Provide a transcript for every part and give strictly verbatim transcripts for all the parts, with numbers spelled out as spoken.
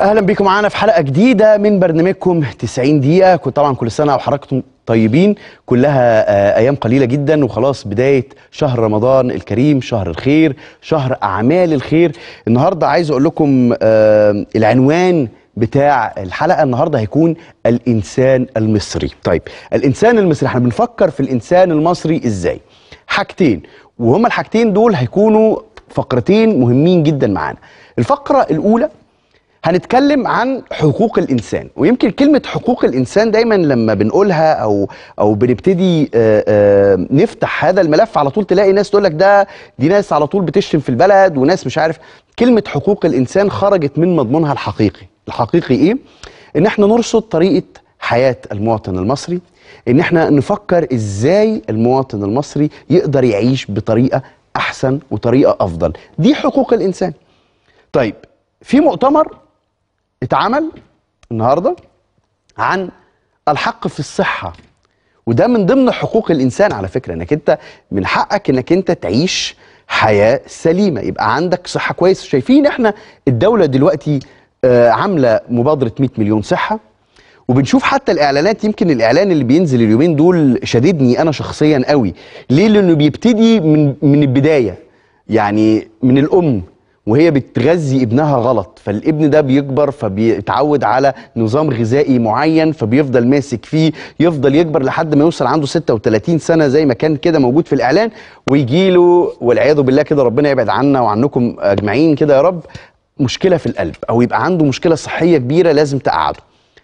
اهلا بيكم معانا في حلقه جديده من برنامجكم تسعين دقيقه. كنت طبعا كل سنه وحضراتكم طيبين، كلها آه ايام قليله جدا وخلاص بدايه شهر رمضان الكريم، شهر الخير، شهر اعمال الخير. النهارده عايز اقول لكم آه العنوان بتاع الحلقه النهارده هيكون الانسان المصري. طيب الانسان المصري، احنا بنفكر في الانسان المصري ازاي؟ حاجتين، وهما الحاجتين دول هيكونوا فقرتين مهمين جدا معانا. الفقره الاولى هنتكلم عن حقوق الإنسان، ويمكن كلمة حقوق الإنسان دايما لما بنقولها أو أو بنبتدي آآ آآ نفتح هذا الملف على طول تلاقي ناس تقول لك ده دي ناس على طول بتشتم في البلد وناس مش عارف. كلمة حقوق الإنسان خرجت من مضمونها الحقيقي. الحقيقي إيه؟ إن احنا نرصد طريقة حياة المواطن المصري، إن احنا نفكر إزاي المواطن المصري يقدر يعيش بطريقة أحسن وطريقة أفضل. دي حقوق الإنسان. طيب في مؤتمر اتعمل النهارده عن الحق في الصحة، وده من ضمن حقوق الإنسان على فكرة، انك انت من حقك انك انت تعيش حياة سليمة، يبقى عندك صحة كويسة. شايفين احنا الدولة دلوقتي آه عاملة مبادرة مئة مليون صحة، وبنشوف حتى الإعلانات. يمكن الإعلان اللي بينزل اليومين دول شددني أنا شخصيا قوي. ليه؟ لأنه بيبتدي من من البداية، يعني من الأم وهي بتغذي ابنها غلط، فالابن ده بيكبر فبيتعود على نظام غذائي معين فبيفضل ماسك فيه، يفضل يكبر لحد ما يوصل عنده ستة وثلاثين سنة زي ما كان كده موجود في الإعلان، ويجيله والعياذ بالله كده، ربنا يبعد عنا وعنكم أجمعين كده يا رب، مشكلة في القلب أو يبقى عنده مشكلة صحية كبيرة لازم تقعده.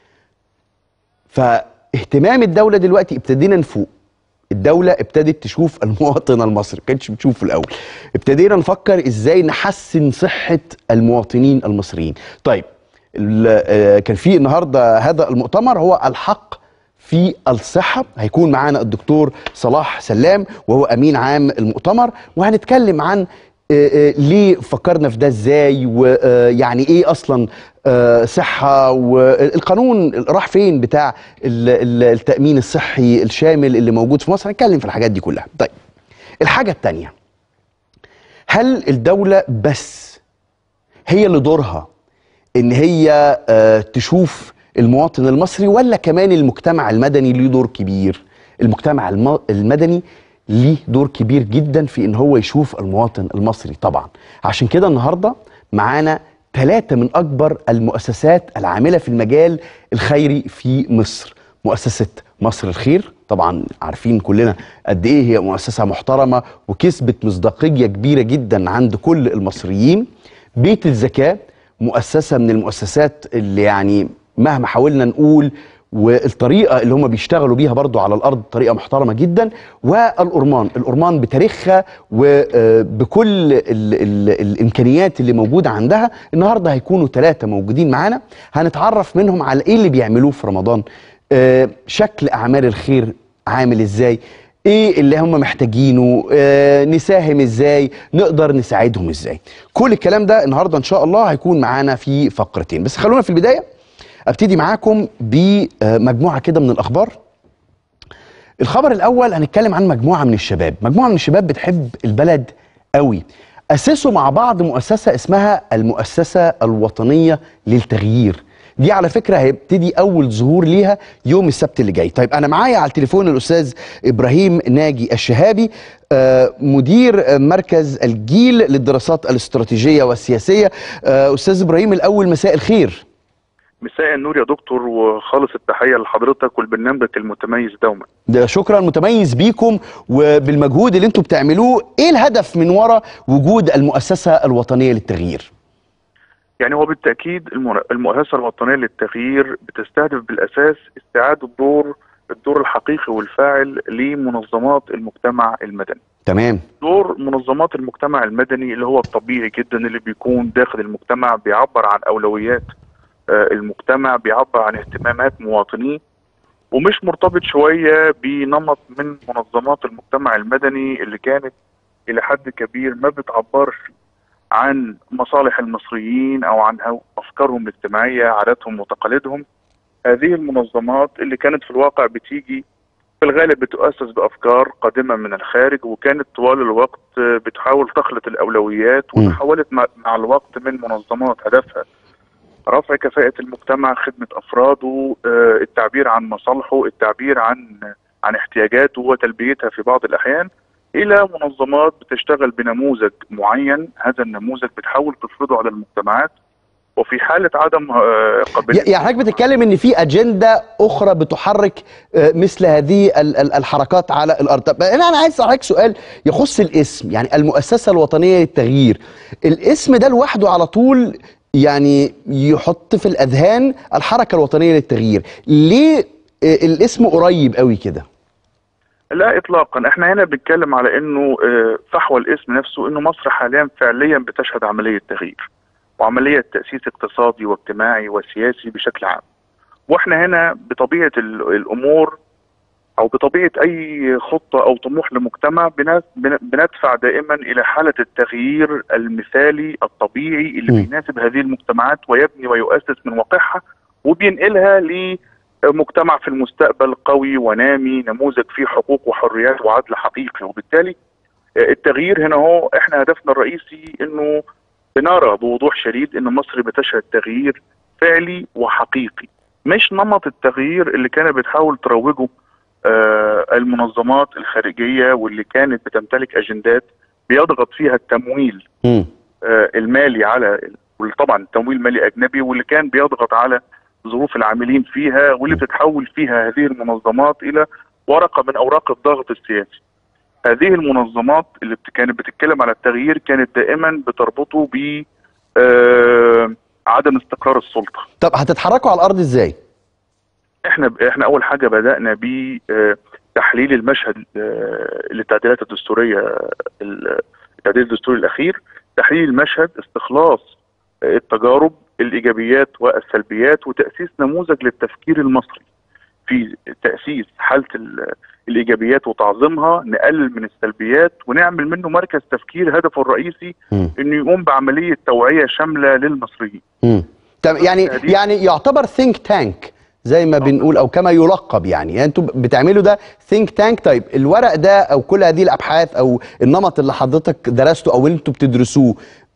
فاهتمام الدولة دلوقتي ابتدينا نفوق. الدولة ابتدت تشوف المواطن المصري، ما كانتش بتشوفه الأول. ابتدينا نفكر ازاي نحسن صحة المواطنين المصريين. طيب كان في النهارده هذا المؤتمر هو الحق في الصحة. هيكون معانا الدكتور صلاح سلام وهو أمين عام المؤتمر، وهنتكلم عن ليه فكرنا في ده ازاي، ويعني ايه اصلا صحة، والقانون راح فين بتاع التأمين الصحي الشامل اللي موجود في مصر. هنتكلم في الحاجات دي كلها. طيب الحاجة التانية، هل الدولة بس هي اللي دورها ان هي تشوف المواطن المصري، ولا كمان المجتمع المدني ليه دور كبير؟ المجتمع المدني ليه دور كبير جدا في ان هو يشوف المواطن المصري طبعا. عشان كده النهارده معانا ثلاثة من اكبر المؤسسات العاملة في المجال الخيري في مصر. مؤسسة مصر الخير، طبعا عارفين كلنا قد ايه هي مؤسسة محترمة وكسبت مصداقية كبيرة جدا عند كل المصريين. بيت الزكاة، مؤسسة من المؤسسات اللي يعني مهما حاولنا نقول والطريقة اللي هم بيشتغلوا بيها برضو على الأرض طريقة محترمة جدا. والأورمان، الأورمان بتاريخها وبكل ال ال الإمكانيات اللي موجودة عندها. النهاردة هيكونوا ثلاثة موجودين معانا، هنتعرف منهم على إيه اللي بيعملوه في رمضان، آه شكل أعمال الخير عامل إزاي، إيه اللي هم محتاجينه، آه نساهم إزاي، نقدر نساعدهم إزاي. كل الكلام ده النهاردة إن شاء الله هيكون معانا في فقرتين. بس خلونا في البداية ابتدي معاكم بمجموعه كده من الاخبار. الخبر الاول هنتكلم عن مجموعه من الشباب، مجموعه من الشباب بتحب البلد قوي. اسسوا مع بعض مؤسسه اسمها المؤسسه الوطنيه للتغيير. دي على فكره هيبتدي اول ظهور ليها يوم السبت اللي جاي. طيب انا معايا على التليفون الاستاذ ابراهيم ناجي الشهابي، مدير مركز الجيل للدراسات الاستراتيجيه والسياسيه. استاذ ابراهيم الاول مساء الخير. مساء النور يا دكتور، وخالص التحية لحضرتك ولبرنامجك المتميز دوما. ده شكرا، متميز بيكم وبالمجهود اللي انتم بتعملوه. ايه الهدف من وراء وجود المؤسسة الوطنية للتغيير؟ يعني هو بالتأكيد المؤسسة الوطنية للتغيير بتستهدف بالأساس استعادة الدور الدور الحقيقي والفاعل لمنظمات المجتمع المدني. تمام. دور منظمات المجتمع المدني اللي هو الطبيعي جدا، اللي بيكون داخل المجتمع بيعبر عن أولويات المجتمع، بيعبر عن اهتمامات مواطنيه، ومش مرتبط شويه بنمط من منظمات المجتمع المدني اللي كانت الى حد كبير ما بتعبرش عن مصالح المصريين او عن افكارهم الاجتماعيه، عاداتهم وتقاليدهم. هذه المنظمات اللي كانت في الواقع بتيجي في الغالب بتؤسس بافكار قادمه من الخارج، وكانت طوال الوقت بتحاول تخلط الاولويات، وتحولت مع الوقت من منظمات هدفها رفع كفاءة المجتمع، خدمة أفراده، التعبير عن مصالحه، التعبير عن عن احتياجاته وتلبيتها في بعض الأحيان، إلى منظمات بتشتغل بنموذج معين. هذا النموذج بتحاول تفرضه على المجتمعات، وفي حالة عدم قابلية. يعني حضرتك بتتكلم ان في اجنده اخرى بتحرك مثل هذه الحركات على الارض. طب انا انا عايز اسالك سؤال يخص الاسم، يعني المؤسسه الوطنيه للتغيير، الاسم ده لوحده على طول يعني يحط في الاذهان الحركه الوطنيه للتغيير، ليه الاسم قريب قوي كده؟ لا اطلاقا، احنا هنا بنتكلم على انه فحوى الاسم نفسه، انه مصر حاليا فعليا بتشهد عمليه تغيير وعمليه تاسيس اقتصادي واجتماعي وسياسي بشكل عام. واحنا هنا بطبيعه الامور او بطبيعه اي خطه او طموح لمجتمع بندفع دائما الى حاله التغيير المثالي الطبيعي اللي م. بيناسب هذه المجتمعات ويبني ويؤسس من واقعها وبينقلها لمجتمع في المستقبل قوي ونامي، نموذج فيه حقوق وحريات وعدل حقيقي. وبالتالي التغيير هنا هو احنا هدفنا الرئيسي، انه بنرى بوضوح شديد ان مصر بتشهد تغيير فعلي وحقيقي، مش نمط التغيير اللي كانت بتحاول تروجه آه المنظمات الخارجيه واللي كانت بتمتلك اجندات بيضغط فيها التمويل آه المالي على، طبعا التمويل مالي اجنبي، واللي كان بيضغط على ظروف العاملين فيها، واللي بتتحول فيها هذه المنظمات الى ورقه من اوراق الضغط السياسي. هذه المنظمات اللي كانت بتتكلم على التغيير كانت دائما بتربطه ب آه عدم استقرار السلطه. طب هتتحركوا على الارض ازاي؟ احنا احنا اول حاجه بدانا بتحليل المشهد للتعديلات الدستوريه، التعديل الدستوري الاخير، تحليل المشهد، استخلاص التجارب، الايجابيات والسلبيات، وتاسيس نموذج للتفكير المصري في تاسيس حاله الايجابيات وتعظيمها، نقلل من السلبيات ونعمل منه مركز تفكير هدفه الرئيسي م. انه يقوم بعمليه توعيه شامله للمصريين. طب يعني يعني يعتبر ثينك تانك زي ما بنقول او كما يلقب، يعني, يعني انتوا بتعملوا ده ثينك تانك. طيب الورق ده او كل هذه الابحاث او النمط اللي حضرتك درسته او انتوا بتدرسوه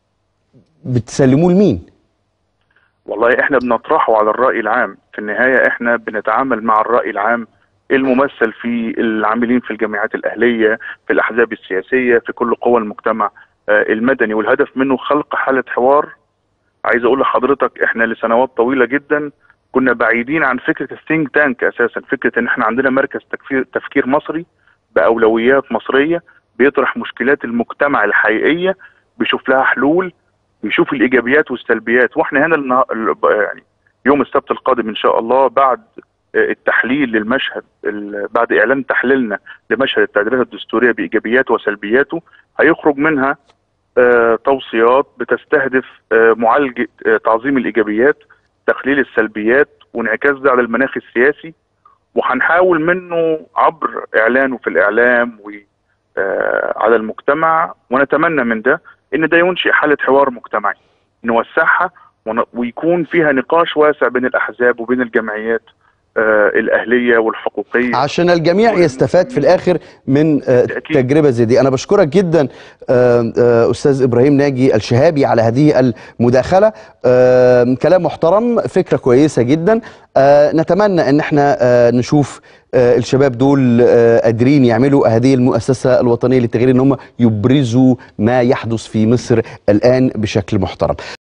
بتسلموه لمين؟ والله احنا بنطرحه على الرأي العام. في النهاية احنا بنتعامل مع الرأي العام الممثل في العاملين في الجامعات الأهلية، في الأحزاب السياسية، في كل قوى المجتمع المدني، والهدف منه خلق حالة حوار. عايز اقول لحضرتك احنا لسنوات طويلة جدا كنا بعيدين عن فكرة الثينك تانك اساسا، فكرة ان احنا عندنا مركز تفكير, تفكير مصري بأولويات مصرية بيطرح مشكلات المجتمع الحقيقية، بيشوف لها حلول، بيشوف الايجابيات والسلبيات. واحنا هنا يعني يوم السبت القادم ان شاء الله بعد التحليل للمشهد، بعد اعلان تحليلنا لمشهد التعديلات الدستوريه بايجابياته وسلبياته، هيخرج منها آه توصيات بتستهدف آه معالجه آه تعظيم الايجابيات، تقليل السلبيات، وانعكاس ده على المناخ السياسي. وهنحاول منه عبر اعلانه في الاعلام وعلى المجتمع، ونتمنى من ده ان ده ينشئ حاله حوار مجتمعي نوسعها ويكون فيها نقاش واسع بين الاحزاب وبين الجمعيات آه الاهليه والحقوقيه، عشان الجميع يستفاد في الاخر من آه تجربه زي دي. انا بشكرك جدا آه آه استاذ ابراهيم ناجي الشهابي على هذه المداخله. آه كلام محترم، فكره كويسه جدا. آه نتمنى ان احنا آه نشوف آه الشباب دول آه قادرين يعملوا هذه المؤسسه الوطنيه للتغيير، ان هم يبرزوا ما يحدث في مصر الان بشكل محترم.